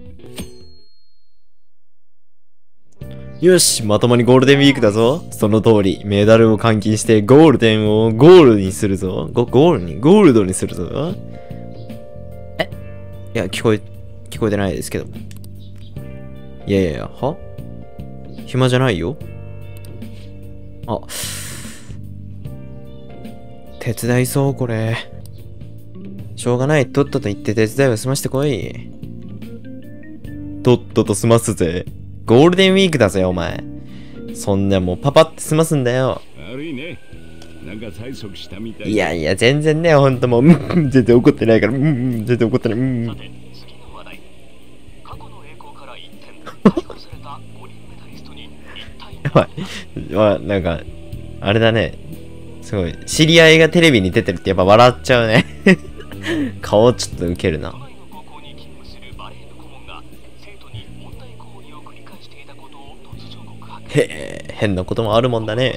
よし、まともにゴールデンウィークだぞ。その通り、メダルを換金してゴールデンをゴールにするぞ。ゴールドにするぞ。いや、聞こえてないですけど。いやいやいや、は暇じゃないよ。あ。手伝いそう、これ。しょうがない。とっとと言って手伝いを済ましてこい。とっとと済ますぜ。ゴールデンウィークだぜ、お前。そんなもうパパって済ますんだよ。 悪いね。なんか催促したみたい。 いやいや、全然ね、ほんともう、全然怒ってないから、全然怒ってない。 さて、次の話題。過去の栄光から一転、追放された五輪メダリストに一体。 やばい。まあ、なんか、あれだね。すごい。知り合いがテレビに出てるってやっぱ笑っちゃうね。顔ちょっとウケるな。へえ、変なこともあるもんだね。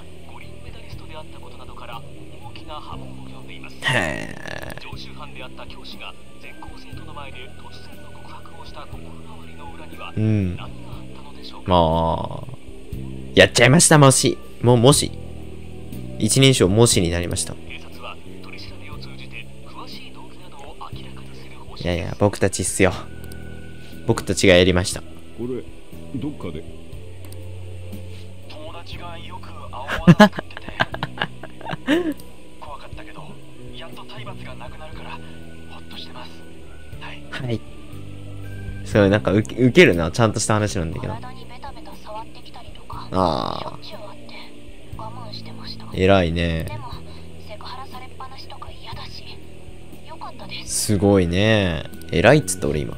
へえ。常習犯であった教師が全校生徒の前で突然の告白をした心変わりの裏には何があったのでしょうか。まあ、やっちゃいました、もし。もし。一人称もしになりました。いやいや、僕たちっすよ。僕たちがやりました。 これ、どっかで。 友達がよく青技を取ってて怖かったけど、やっと体罰がなくなるからほっとしてます。はい。 はい。そう、なんかウケるな。ちゃんとした話なんだけど。ああ。偉いね。すごいね。偉いっつった俺今。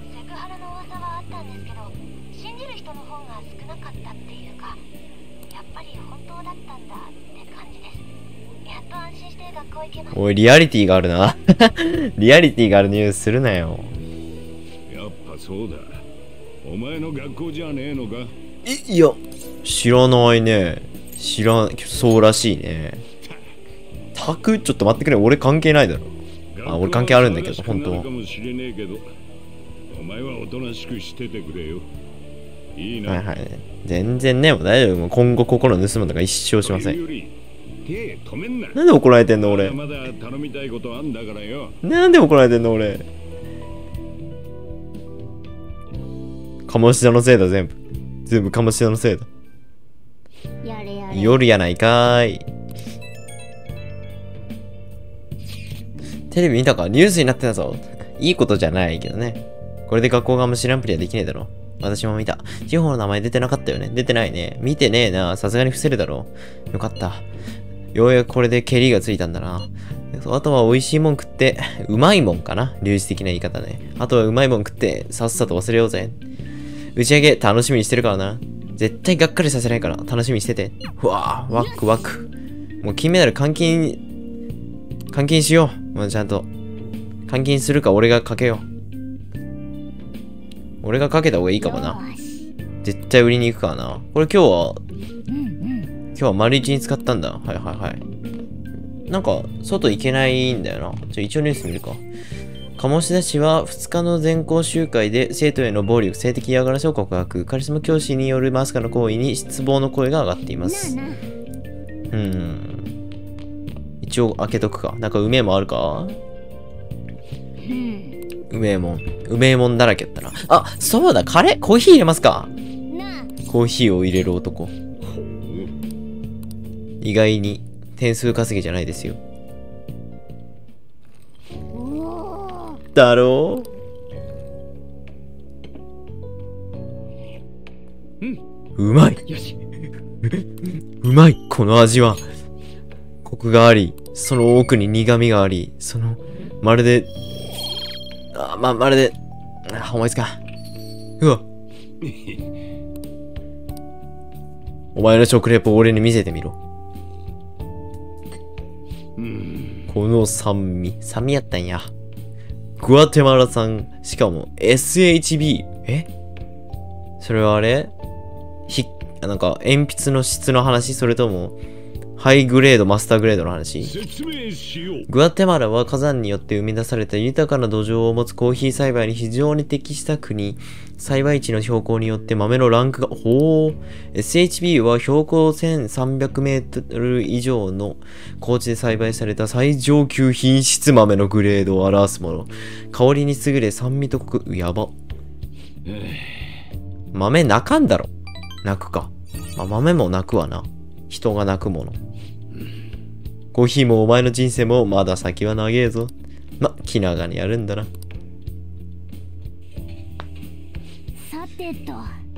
おい、リアリティがあるな。リアリティがあるニュースするなよ。 やっぱそうだ。お前の学校じゃねえのか？ いや、知らないね。そうらしいね。ちょっと待ってくれ。俺関係ないだろ。あ、俺関係あるんだけど、本当は。 かもしれねえけど、お前はおとなしくしててくれよ。いいな。 はいはい。全然ね、もう大丈夫。もう今後心盗むとか一生しません。なんで怒られてんの俺。 まだ頼みたいことあんだからよ。 なんで怒られてんの俺。鴨志田のせいだ、全部鴨志田のせいだ。夜やないかーい。テレビ見たか？ニュースになってたぞ。いいことじゃないけどね。これで学校側も知らんぷりはできねえだろ。私も見た。地方の名前出てなかったよね。出てないね。見てねえな。さすがに伏せるだろう。よかった。ようやくこれでケリがついたんだな。あとは美味しいもん食って、うまいもんかな。粒子的な言い方ね。あとはうまいもん食って、さっさと忘れようぜ。打ち上げ楽しみにしてるからな。絶対がっかりさせないから楽しみにしてて。うわぁ、ワクワク。もう金メダル換金しよう。もうちゃんと。換金するか俺がかけよう。俺がかけた方がいいかもな。絶対売りに行くからな。これ今日は丸一に使ったんだ。はいはいはい。なんか、外行けないんだよな。一応ニュース見るか。鴨志田市は2日の全校集会で生徒への暴力、性的嫌がらせを告白。カリスマ教師によるまさかの行為に失望の声が上がっています。一応開けとくか。なんかうめえもんあるか？うめえもんだらけやったな。あ、そうだ、コーヒー入れますか？コーヒーを入れる男。意外に点数稼ぎじゃないですよ。だろう？うまい。うまい。この味はコクがあり、その奥に苦味があり、まるで思いつか。うわ。お前の食レポを俺に見せてみろ。この酸味やったんや。グアテマラ産、しかも SHB。それはあれなんか鉛筆の質の話？それともハイグレード、マスターグレードの話。 説明しよう。 グアテマラは火山によって生み出された豊かな土壌を持つコーヒー栽培に非常に適した国。栽培地の標高によって豆のランクが、SHB は標高1300メートル以上の高地で栽培された最上級品質豆のグレードを表すもの。香りに優れ酸味とコク、やば。豆泣かんだろ。泣くか。まあ、豆も泣くわな。人が泣くもの。コーヒーもお前の人生もまだ先は長えぞ。ま、気長にやるんだな。 さてと、